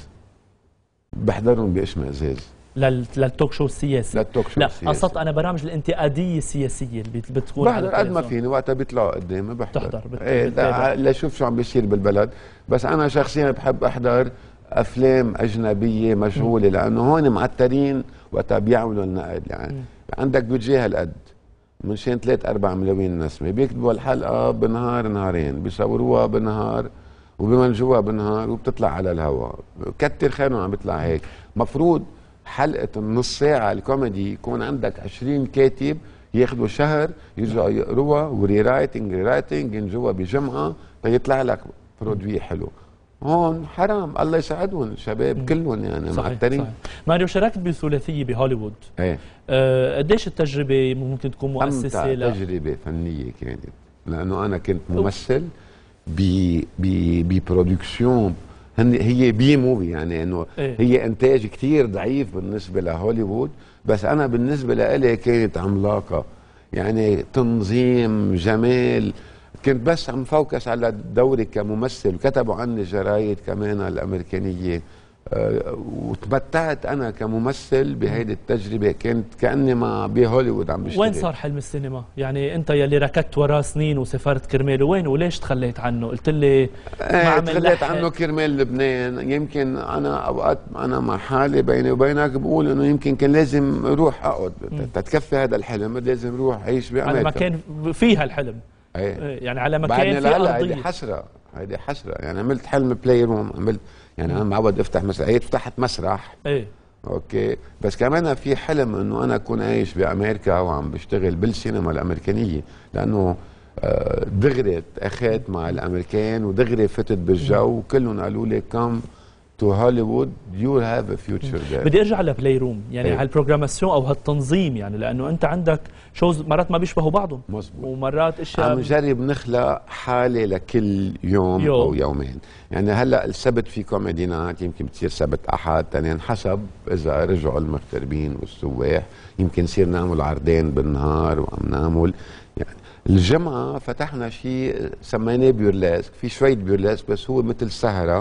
بحضرهم باشمئزاز للتوك شو السياسي. لا قصدت انا برامج الانتقاديه السياسيه اللي بتكون بحضر قد ما فيني، وقتها بيطلعوا قدامي بحضر. لاشوف شو عم بيصير بالبلد. بس انا شخصيا بحب احضر افلام اجنبيه مجهوله، لانه هون معترين وقتها بيعملوا النقد. يعني عندك بوجيه هالقد من شان 3-4 مليون نسمه، بيكتبوا الحلقه بنهار نهارين، بيصوروها بنهار وبمنجوها بنهار وبتطلع على الهواء. كتر خيرهم عم بيطلع هيك. مفروض حلقة النص ساعة الكوميدي يكون عندك 20 كاتب ياخذوا شهر يرجعوا يقروها وري رايتنج ينجوها بجمعة فيطلع لك برودوي حلو. هون حرام، الله يساعدهم الشباب كلهم يعني معترين. ماريو، شاركت بثلاثية بهوليوود. ايه. قديش التجربة ممكن تكون مؤسسة؟ تجربة فنية كانت، لأنه أنا كنت ممثل ببرودكسيون، هي بي موفي، يعني انه هي انتاج كتير ضعيف بالنسبه لهوليوود، بس انا بالنسبه لإلي كانت عملاقه. يعني تنظيم، جمال. كنت بس عم فوكس على دوري كممثل، وكتبوا عني جرايد كمان الامريكانيه وتمتعت انا كممثل بهيدي التجربه، كانت كاني بهوليوود عم بشتغل. وين صار حلم السينما؟ يعني انت يلي ركضت وراه سنين وسافرت كرماله، وين وليش تخليت عنه؟ قلت لي ما عم تخليت نلحق. عنه كرمال لبنان. يمكن انا اوقات انا مع حالي بيني وبينك بقول انه يمكن كان لازم اروح اقعد تتكفي هذا الحلم، لازم اروح اعيش بامريكا على مكان فيها الحلم. يعني على مكان في ارضيه. هيدي حسره، هيدي حسره. يعني عملت حلم بلاي روم، عملت يعني انا معود افتح مسرحيه، فتحت مسرح. اوكي، بس كمان في حلم انه انا اكون عايش بامريكا وعم بشتغل بالسينما الامريكانيه، لانه دغري اخذت مع الامريكان ودغري فتت بالجو، وكلهم قالوا لي كم تو هوليوود يو هاف ا فيوتشر ذير. بدي ارجع لبلاي روم، يعني هالبروجراماسيون او هالتنظيم، يعني لانه انت عندك شوز مرات ما بيشبهوا بعضهم. مزبوط. ومرات اشياء عم نجرب نخلق حاله لكل يوم او يومين. يعني هلا السبت في كوميدي نايت، يمكن بتصير سبت احد تنين حسب اذا رجعوا المغتربين والسواح، يمكن نصير نعمل عرضين بالنهار وعم نعمل. يعني الجمعه فتحنا شيء سميناه بيورلاسك، في شويه بيورلاسك بس هو مثل سهره.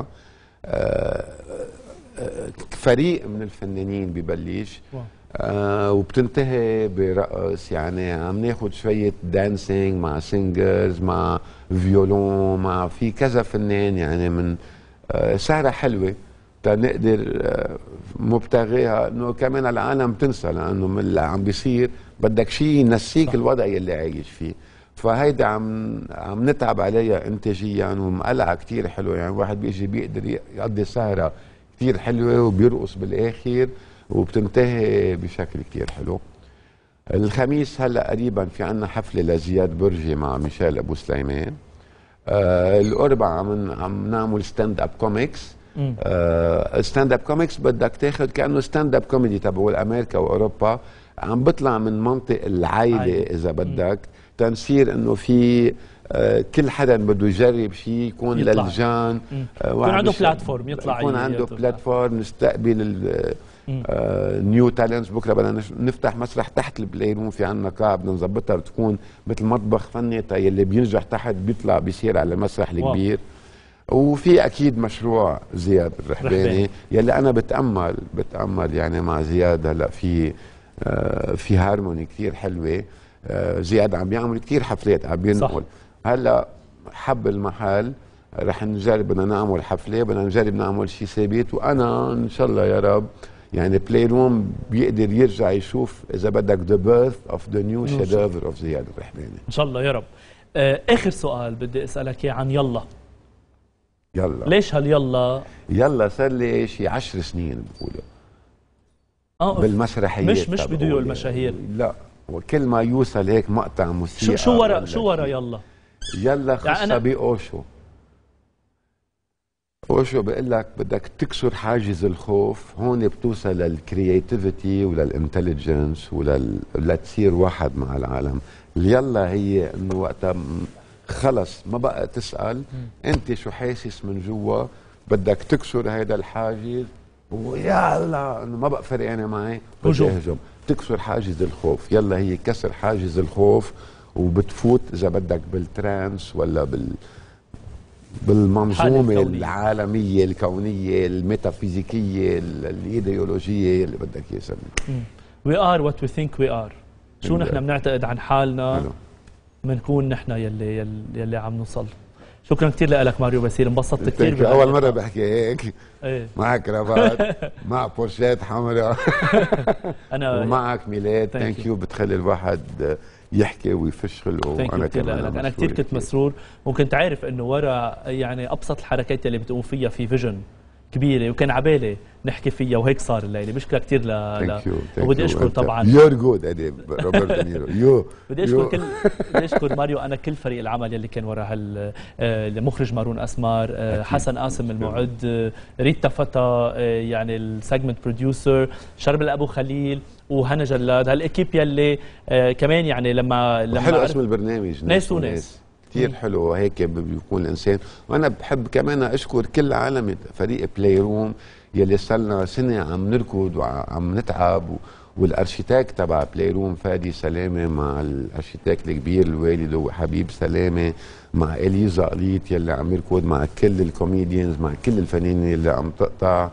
فريق من الفنانين ببلش وبتنتهي برقص. يعني عم ناخد شوية دانسينج مع سينجرز مع فيولون مع في كذا فنان، يعني من سهرة حلوة تنقدر مبتغيها انه كمان العالم تنسى، لانه من اللي عم بيصير بدك شيء ينسيك الوضع اللي عايش فيه. فهيدا عم نتعب عليها انتاجيا ومقلعه كتير حلوه. يعني الواحد بيجي بيقدر يقضي سهره كتير حلوه وبيرقص بالاخر وبتنتهي بشكل كتير حلو. الخميس هلا قريبا في عنا حفله لزياد برجي مع ميشيل ابو سليمان. الاربعاء عم نعمل ستاند اب كوميكس. ستاند اب كوميكس بدك تاخذ كانه ستاند اب كوميدي تبعول امريكا واوروبا، عم بطلع من منطق العائله اذا بدك، تنصير انه في كل حدا بده يجرب شيء يكون للجان، يكون عنده بلاتفورم يطلع، يكون عنده بلاتفورم نستقبل نيو تالنتس. بكره بدنا نفتح مسرح تحت البلاي روم، في عنا قاعه بدنا نظبطها تكون مثل مطبخ فني، يلي بينجح تحت بيطلع بيصير على المسرح الكبير. وفي اكيد مشروع زياد الرحباني يلي انا بتامل يعني مع زياد هلا في هارموني كثير حلوه. زياد عم بيعمل كثير حفلات، عم بينقل. هلا حب المحل، رح نجرب بدنا نعمل حفله، بدنا نجرب نعمل شيء ثابت. وانا ان شاء الله يا رب يعني بلاي روم بيقدر يرجع يشوف اذا بدك ذا بيرث اوف ذا نيو شيدوفر اوف زياد الرحباني ان شاء الله يا رب. اخر سؤال بدي اسالك اياه عن يلا. ليش هاليلا؟ يلا صار لي شي 10 سنين بقولوا بالمسرحيات، مش بديو المشاهير، لا، وكل ما يوصل هيك مقطع موسيقى. شو ورا يلا؟ يلا خاصة يعني بأوشو. اوشو بيقول لك بدك تكسر حاجز الخوف، هون بتوصل للكرياتيفيتي وللانتليجنس ولتصير واحد مع العالم. يلا هي انه وقتها خلص ما بقى تسأل انت شو حاسس من جوا، بدك تكسر هيدا الحاجز ويلا انه ما بقى فرقانه معي بدي اهجم. تكسر حاجز الخوف، يلا هي كسر حاجز الخوف وبتفوت اذا بدك بالترانس ولا بالمنظومه العالميه الكونيه الميتافيزيكيه الايديولوجيه اللي بدك اياها. We are what we think we are. شو نحن بنعتقد عن حالنا بنكون نحن يلي عم نوصل. شكرا كثير لك ماريو باسيل، انبسطت كثير. اول مره بحكي هيك معك كرافات مع بورشات حمراء انا ومعك ميلاد. ثانك يو، بتخلي الواحد يحكي ويفش خلقه. وانا كمان انا كثير كنت مسرور، وكنت عارف انه ورا يعني ابسط الحركات اللي بتقوم فيها في فيجن كبيره، وكان عبالي نحكي فيها، وهيك صار الليله. بشكرك كثير وبدي اشكر طبعا يور جود اديب روبرت دينيرو. بدي اشكر ماريو، انا كل فريق العمل يلي كان ورا المخرج مارون اسمر، حسن قاسم المعد، ريتا فتا يعني السيجمنت بروديوسر، شربل ابو خليل، وهنا جلاد، هالاكيب يلي كمان يعني لما حلو اسم البرنامج ناس وناس كثير حلو هيك بيكون الانسان. وانا بحب كمان اشكر كل عالم فريق بلاي روم يلي صار لنا سنه عم نركض وعم نتعب، والارشيتاك تبع بلاي روم فادي سلامه مع الارشيتاك الكبير الوالد وحبيب سلامه، مع اليزا قليط يلي عم يركض، مع كل الكوميديانز، مع كل الفنانين اللي عم تقطع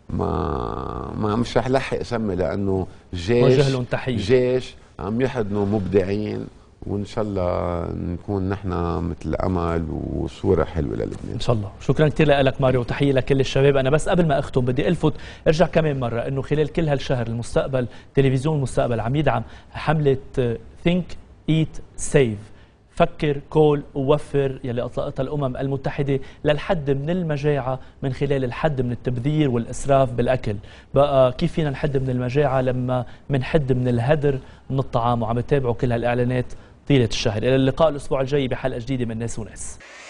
ما مش رح لحق اسمي لانه وجه لهم تحية. جيش عم يحضنوا مبدعين، وان شاء الله نكون نحن مثل امل وصوره حلوه للبنان ان شاء الله. شكرا كثير لك ماريو، وتحيه لكل الشباب. انا بس قبل ما اختم بدي الفت ارجع كمان مره انه خلال كل هالشهر المستقبل تلفزيون المستقبل عم يدعم حمله ثينك ايت سيف، فكر كول ووفر، يلي اطلقتها الامم المتحده للحد من المجاعه من خلال الحد من التبذير والاسراف بالاكل. بقى كيف فينا نحد من المجاعه لما منحد من الهدر من الطعام؟ وعم تتابعوا كل هالاعلانات طيله الشهر. الى اللقاء الاسبوع الجاي بحلقه جديده من ناس وناس.